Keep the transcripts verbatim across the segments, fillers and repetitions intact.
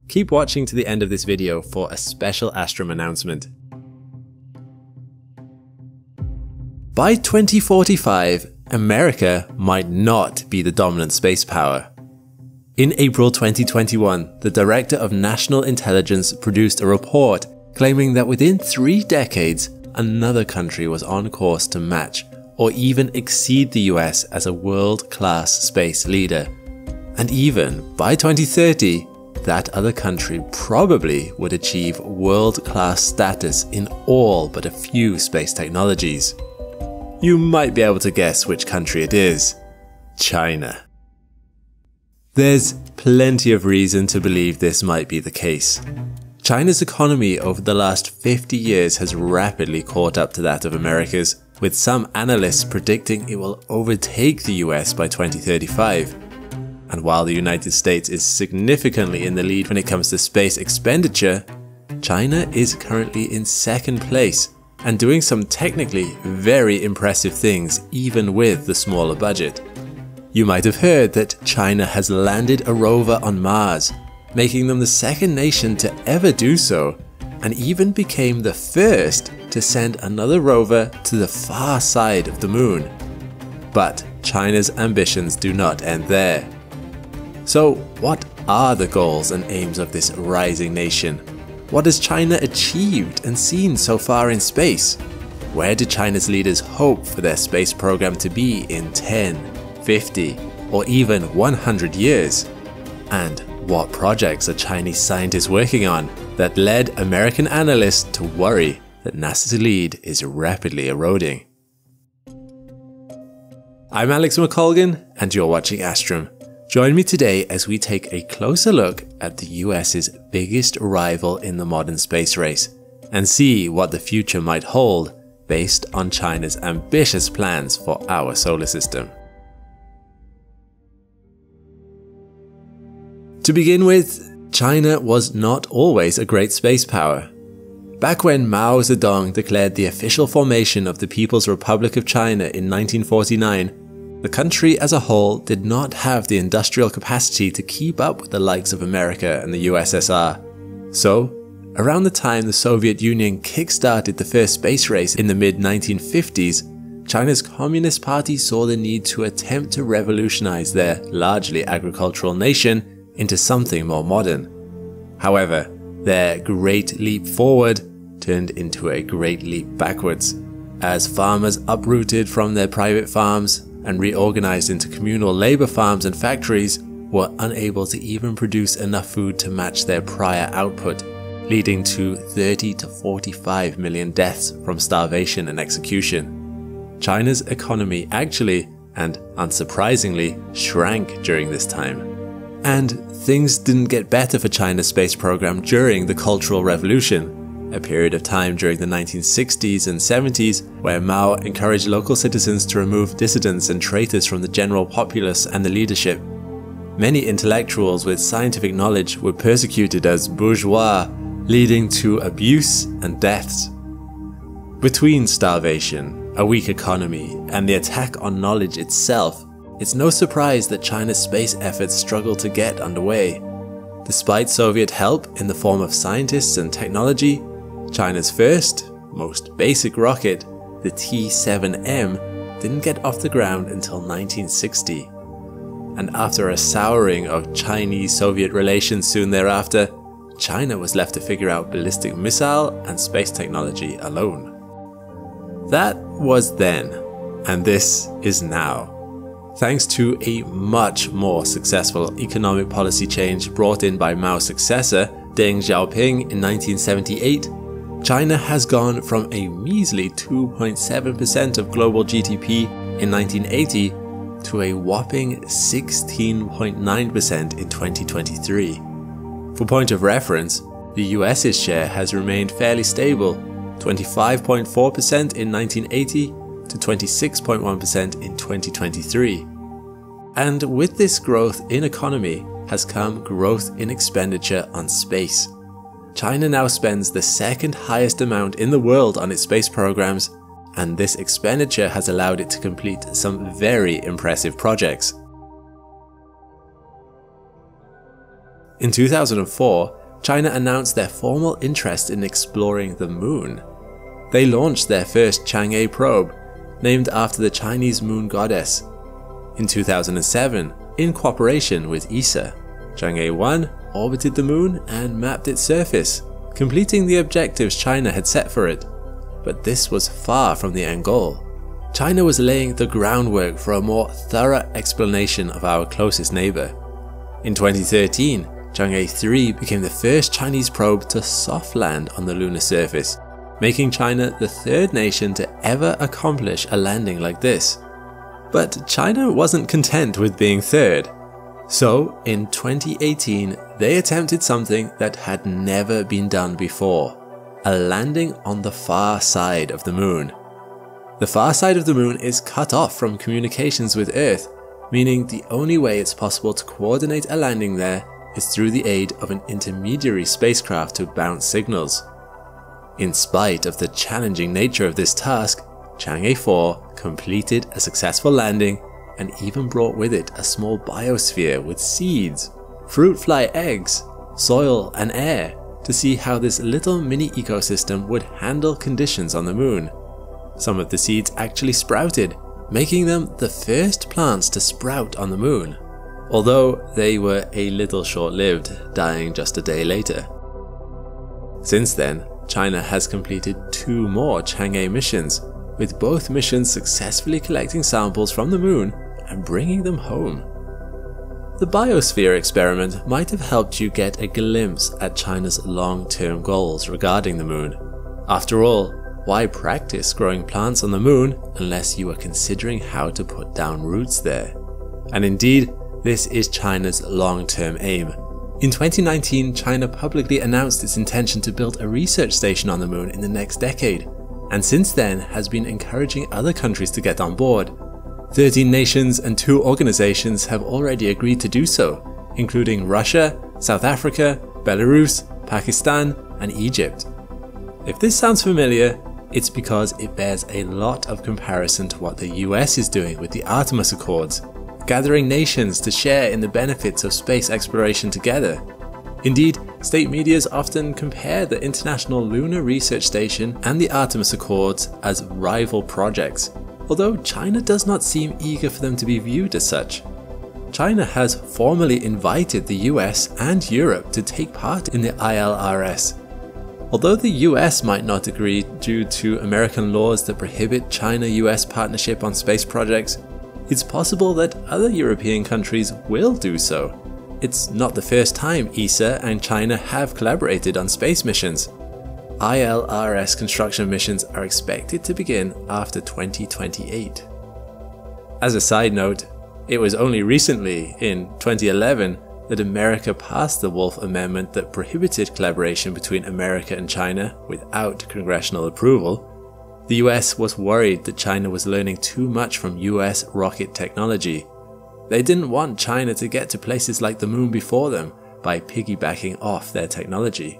Keep watching to the end of this video for a special Astrum announcement. By twenty forty-five, America might not be the dominant space power. In April twenty twenty-one, the Director of National Intelligence produced a report claiming that within three decades, another country was on course to match or even exceed the U S as a world-class space leader. And even by twenty thirty, that other country probably would achieve world-class status in all but a few space technologies. You might be able to guess which country it is. China. There's plenty of reason to believe this might be the case. China's economy over the last fifty years has rapidly caught up to that of America's, with some analysts predicting it will overtake the U S by twenty thirty-five. And while the United States is significantly in the lead when it comes to space expenditure, China is currently in second place and doing some technically very impressive things even with the smaller budget. You might have heard that China has landed a rover on Mars, making them the second nation to ever do so, and even became the first to send another rover to the far side of the moon. But China's ambitions do not end there. So what are the goals and aims of this rising nation? What has China achieved and seen so far in space? Where do China's leaders hope for their space program to be in ten, fifty, or even one hundred years? And what projects are Chinese scientists working on that led American analysts to worry that NASA's lead is rapidly eroding? I'm Alex McColgan, and you're watching Astrum. Join me today as we take a closer look at the U S's biggest rival in the modern space race and see what the future might hold based on China's ambitious plans for our solar system. To begin with, China was not always a great space power. Back when Mao Zedong declared the official formation of the People's Republic of China in nineteen forty-nine, the country as a whole did not have the industrial capacity to keep up with the likes of America and the U S S R. So, around the time the Soviet Union kick-started the first space race in the mid nineteen fifties, China's Communist Party saw the need to attempt to revolutionize their largely agricultural nation into something more modern. However, their great leap forward turned into a great leap backwards, as farmers uprooted from their private farms and reorganized into communal labor farms and factories were unable to even produce enough food to match their prior output, leading to thirty to forty-five million deaths from starvation and execution. China's economy actually, and unsurprisingly, shrank during this time. And things didn't get better for China's space program during the Cultural Revolution, a period of time during the nineteen sixties and seventies where Mao encouraged local citizens to remove dissidents and traitors from the general populace and the leadership. Many intellectuals with scientific knowledge were persecuted as bourgeois, leading to abuse and deaths. Between starvation, a weak economy, and the attack on knowledge itself, it's no surprise that China's space efforts struggled to get underway. Despite Soviet help in the form of scientists and technology, China's first, most basic rocket, the T seven M, didn't get off the ground until nineteen sixty. And after a souring of Chinese-Soviet relations soon thereafter, China was left to figure out ballistic missile and space technology alone. That was then, and this is now. Thanks to a much more successful economic policy change brought in by Mao's successor, Deng Xiaoping, in nineteen seventy-eight, China has gone from a measly two point seven percent of global G D P in nineteen eighty to a whopping sixteen point nine percent in twenty twenty-three. For point of reference, the U S's share has remained fairly stable, twenty-five point four percent in nineteen eighty to twenty-six point one percent in twenty twenty-three. And with this growth in economy has come growth in expenditure on space. China now spends the second highest amount in the world on its space programs, and this expenditure has allowed it to complete some very impressive projects. In two thousand four, China announced their formal interest in exploring the moon. They launched their first Chang'e probe, named after the Chinese moon goddess. In two thousand seven, in cooperation with E S A, Chang'e one orbited the moon and mapped its surface, completing the objectives China had set for it. But this was far from the end goal. China was laying the groundwork for a more thorough explanation of our closest neighbor. In twenty thirteen, Chang'e three became the first Chinese probe to soft land on the lunar surface, making China the third nation to ever accomplish a landing like this. But China wasn't content with being third. So, in twenty eighteen, they attempted something that had never been done before: a landing on the far side of the moon. The far side of the moon is cut off from communications with Earth, meaning the only way it's possible to coordinate a landing there is through the aid of an intermediary spacecraft to bounce signals. In spite of the challenging nature of this task, Chang'e four completed a successful landing and even brought with it a small biosphere with seeds, fruit fly eggs, soil and air to see how this little mini ecosystem would handle conditions on the moon. Some of the seeds actually sprouted, making them the first plants to sprout on the moon, although they were a little short-lived, dying just a day later. Since then, China has completed two more Chang'e missions, with both missions successfully collecting samples from the moon and bringing them home. The biosphere experiment might have helped you get a glimpse at China's long-term goals regarding the moon. After all, why practice growing plants on the moon unless you are considering how to put down roots there? And indeed, this is China's long-term aim. In twenty nineteen, China publicly announced its intention to build a research station on the moon in the next decade, and since then has been encouraging other countries to get on board. thirteen nations and two organizations have already agreed to do so, including Russia, South Africa, Belarus, Pakistan, and Egypt. If this sounds familiar, it's because it bears a lot of comparison to what the U S is doing with the Artemis Accords, gathering nations to share in the benefits of space exploration together. Indeed, state medias often compare the International Lunar Research Station and the Artemis Accords as rival projects, although China does not seem eager for them to be viewed as such. China has formally invited the U S and Europe to take part in the I L R S. Although the U S might not agree due to American laws that prohibit China-U S partnership on space projects, it's possible that other European countries will do so. It's not the first time E S A and China have collaborated on space missions. I L R S construction missions are expected to begin after twenty twenty-eight. As a side note, it was only recently, in twenty eleven, that America passed the Wolf Amendment that prohibited collaboration between America and China without congressional approval. The U S was worried that China was learning too much from U S rocket technology. They didn't want China to get to places like the moon before them by piggybacking off their technology.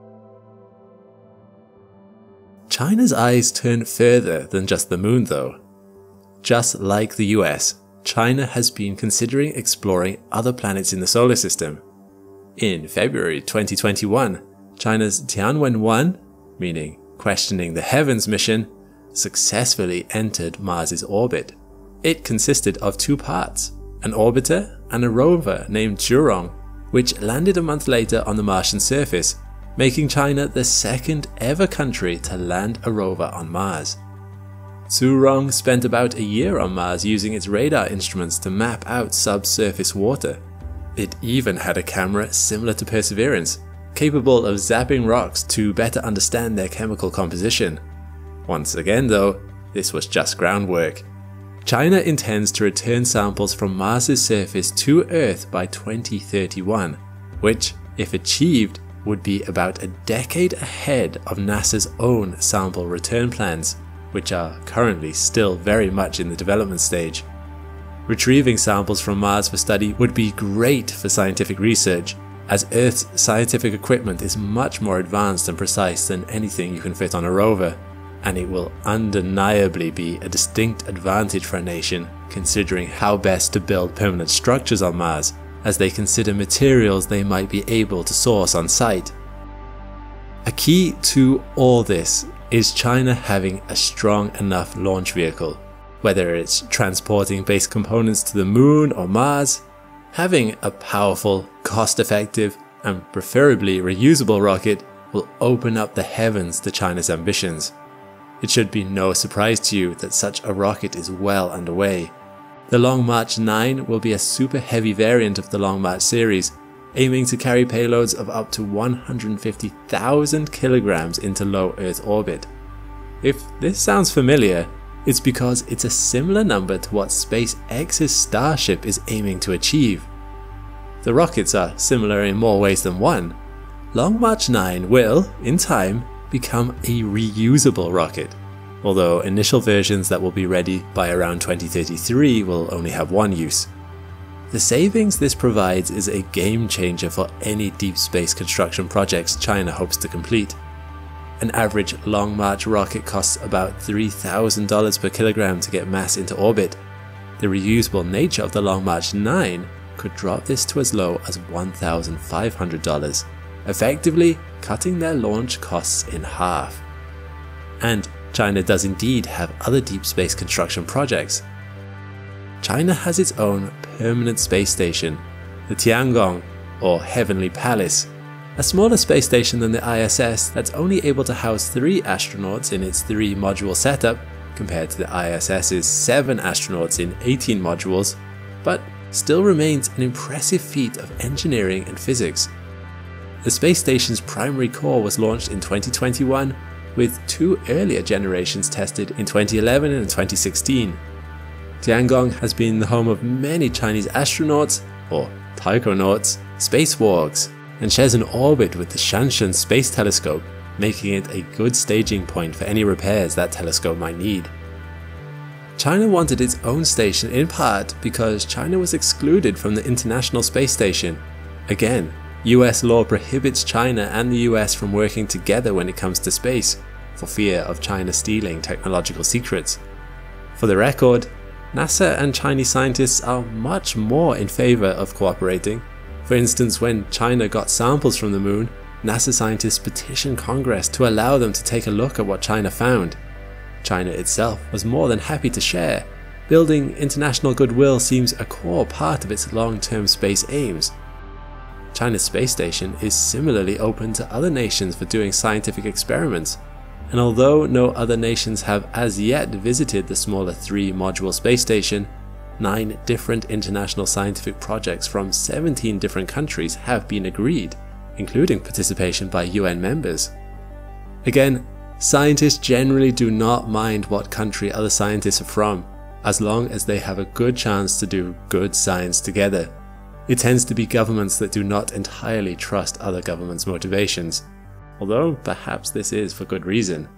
China's eyes turn further than just the moon though. Just like the U S, China has been considering exploring other planets in the solar system. In February twenty twenty-one, China's Tianwen one, meaning questioning the heavens mission, successfully entered Mars's orbit. It consisted of two parts, an orbiter and a rover named Zhurong, which landed a month later on the Martian surface, making China the second ever country to land a rover on Mars. Zhurong spent about a year on Mars using its radar instruments to map out subsurface water. It even had a camera similar to Perseverance, capable of zapping rocks to better understand their chemical composition. Once again though, this was just groundwork. China intends to return samples from Mars's surface to Earth by twenty thirty-one, which, if achieved, would be about a decade ahead of NASA's own sample return plans, which are currently still very much in the development stage. Retrieving samples from Mars for study would be great for scientific research, as Earth's scientific equipment is much more advanced and precise than anything you can fit on a rover, and it will undeniably be a distinct advantage for a nation considering how best to build permanent structures on Mars, as they consider materials they might be able to source on site. A key to all this is China having a strong enough launch vehicle. Whether it's transporting base components to the moon or Mars, having a powerful, cost-effective, and preferably reusable rocket will open up the heavens to China's ambitions. It should be no surprise to you that such a rocket is well underway. The Long March nine will be a super heavy variant of the Long March series, aiming to carry payloads of up to one hundred fifty thousand kilograms into low Earth orbit. If this sounds familiar, it's because it's a similar number to what SpaceX's Starship is aiming to achieve. The rockets are similar in more ways than one. Long March nine will, in time, become a reusable rocket, although initial versions that will be ready by around twenty thirty-three will only have one use. The savings this provides is a game changer for any deep space construction projects China hopes to complete. An average Long March rocket costs about three thousand dollars per kilogram to get mass into orbit. The reusable nature of the Long March nine could drop this to as low as one thousand five hundred dollars, effectively cutting their launch costs in half. And China does indeed have other deep space construction projects. China has its own permanent space station, the Tiangong, or Heavenly Palace, a smaller space station than the I S S that's only able to house three astronauts in its three module setup, compared to the ISS's seven astronauts in eighteen modules, but still remains an impressive feat of engineering and physics. The space station's primary core was launched in twenty twenty-one, with two earlier generations tested in twenty eleven and twenty sixteen. Tiangong has been the home of many Chinese astronauts, or taikonauts, spacewalks, and shares an orbit with the Shanshan Space Telescope, making it a good staging point for any repairs that telescope might need. China wanted its own station in part because China was excluded from the International Space Station. Again, U S law prohibits China and the U S from working together when it comes to space, for fear of China stealing technological secrets. For the record, NASA and Chinese scientists are much more in favor of cooperating. For instance, when China got samples from the moon, NASA scientists petitioned Congress to allow them to take a look at what China found. China itself was more than happy to share. Building international goodwill seems a core part of its long-term space aims. China's space station is similarly open to other nations for doing scientific experiments, and although no other nations have as yet visited the smaller three-module space station, nine different international scientific projects from seventeen different countries have been agreed, including participation by U N members. Again, scientists generally do not mind what country other scientists are from, as long as they have a good chance to do good science together. It tends to be governments that do not entirely trust other governments' motivations, although perhaps this is for good reason.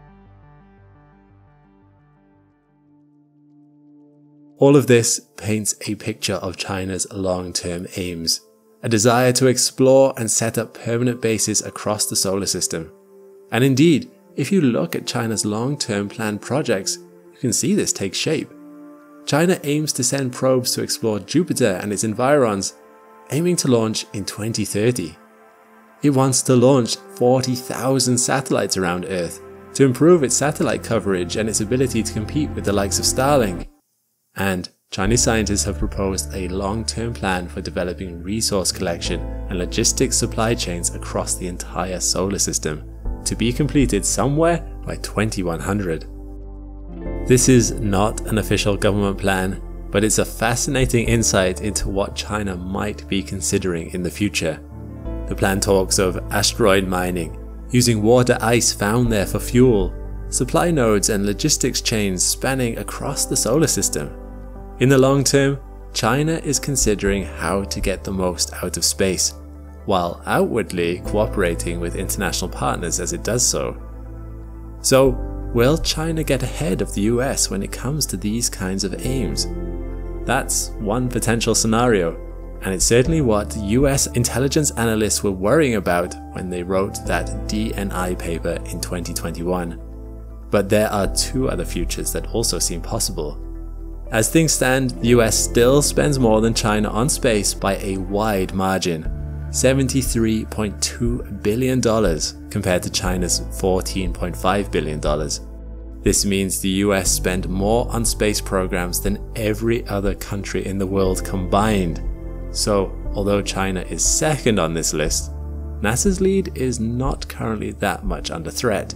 All of this paints a picture of China's long-term aims, a desire to explore and set up permanent bases across the solar system. And indeed, if you look at China's long-term planned projects, you can see this take shape. China aims to send probes to explore Jupiter and its environs, aiming to launch in twenty thirty. It wants to launch forty thousand satellites around Earth to improve its satellite coverage and its ability to compete with the likes of Starlink. And Chinese scientists have proposed a long-term plan for developing resource collection and logistics supply chains across the entire solar system, to be completed somewhere by twenty-one hundred. This is not an official government plan, but it's a fascinating insight into what China might be considering in the future. The plan talks of asteroid mining, using water ice found there for fuel, supply nodes and logistics chains spanning across the solar system. In the long term, China is considering how to get the most out of space, while outwardly cooperating with international partners as it does so. So, will China get ahead of the U S when it comes to these kinds of aims? That's one potential scenario, and it's certainly what U S intelligence analysts were worrying about when they wrote that D N I paper in twenty twenty-one. But there are two other futures that also seem possible. As things stand, the U S still spends more than China on space by a wide margin, seventy-three point two billion dollars compared to China's fourteen point five billion dollars. This means the U S spent more on space programs than every other country in the world combined. So, although China is second on this list, NASA's lead is not currently that much under threat.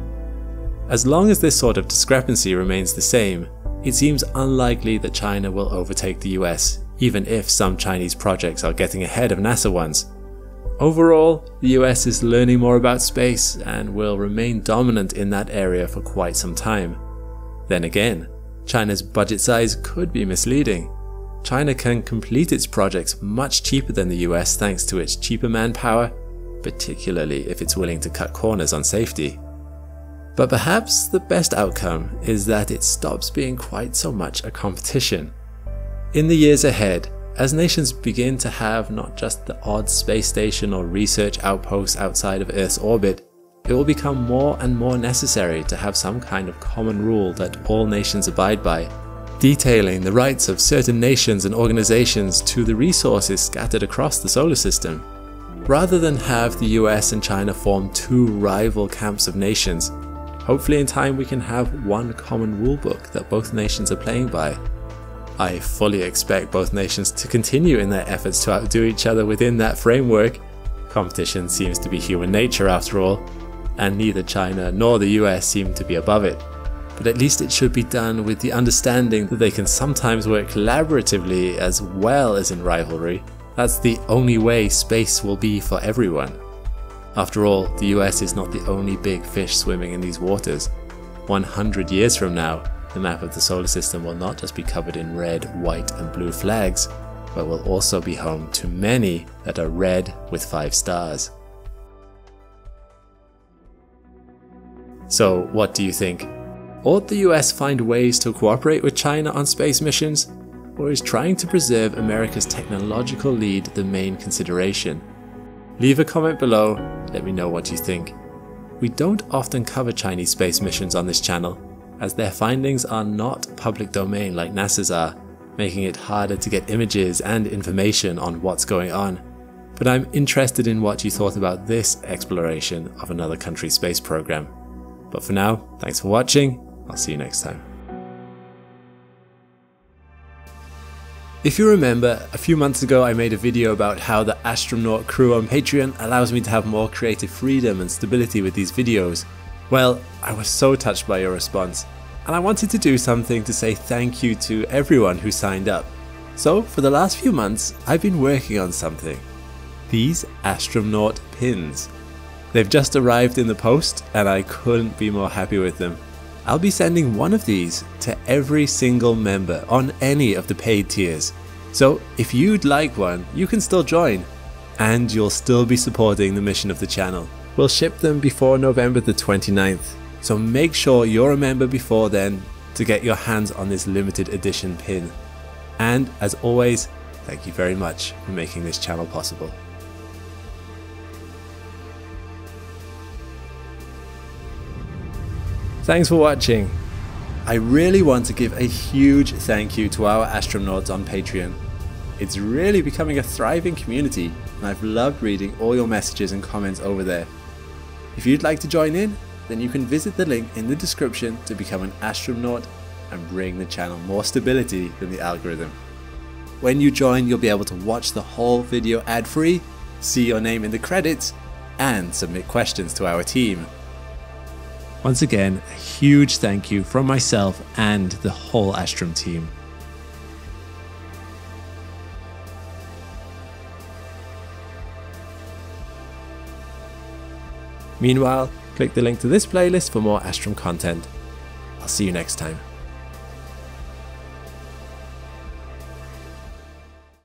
As long as this sort of discrepancy remains the same, it seems unlikely that China will overtake the U S, even if some Chinese projects are getting ahead of NASA ones. Overall, the U S is learning more about space and will remain dominant in that area for quite some time. Then again, China's budget size could be misleading. China can complete its projects much cheaper than the U S thanks to its cheaper manpower, particularly if it's willing to cut corners on safety. But perhaps the best outcome is that it stops being quite so much a competition. In the years ahead, as nations begin to have not just the odd space station or research outpost outside of Earth's orbit, it will become more and more necessary to have some kind of common rule that all nations abide by, detailing the rights of certain nations and organizations to the resources scattered across the solar system. Rather than have the U S and China form two rival camps of nations, hopefully in time we can have one common rulebook that both nations are playing by. I fully expect both nations to continue in their efforts to outdo each other within that framework. Competition seems to be human nature after all, and neither China nor the U S seem to be above it. But at least it should be done with the understanding that they can sometimes work collaboratively as well as in rivalry. That's the only way space will be for everyone. After all, the U S is not the only big fish swimming in these waters. one hundred years from now, the map of the solar system will not just be covered in red, white and blue flags, but will also be home to many that are red with five stars. So what do you think? Ought the U S find ways to cooperate with China on space missions? Or is trying to preserve America's technological lead the main consideration? Leave a comment below, let me know what you think. We don't often cover Chinese space missions on this channel, as their findings are not public domain like NASA's are, making it harder to get images and information on what's going on. But I'm interested in what you thought about this exploration of another country's space program. But for now, thanks for watching, I'll see you next time. If you remember, a few months ago I made a video about how the Astronaut crew on Patreon allows me to have more creative freedom and stability with these videos. Well, I was so touched by your response, and I wanted to do something to say thank you to everyone who signed up. So for the last few months, I've been working on something. These Astronaut pins. They've just arrived in the post and I couldn't be more happy with them. I'll be sending one of these to every single member on any of the paid tiers. So if you'd like one, you can still join, and you'll still be supporting the mission of the channel. We'll ship them before November the twenty-ninth, so make sure you're a member before then to get your hands on this limited edition pin. And as always, thank you very much for making this channel possible. Thanks for watching. I really want to give a huge thank you to our astronauts on Patreon. It's really becoming a thriving community, and I've loved reading all your messages and comments over there. If you'd like to join in, then you can visit the link in the description to become an astronaut and bring the channel more stability than the algorithm. When you join, you'll be able to watch the whole video ad-free, see your name in the credits, and submit questions to our team. Once again, a huge thank you from myself and the whole Astrum team. Meanwhile, click the link to this playlist for more Astrum content. I'll see you next time.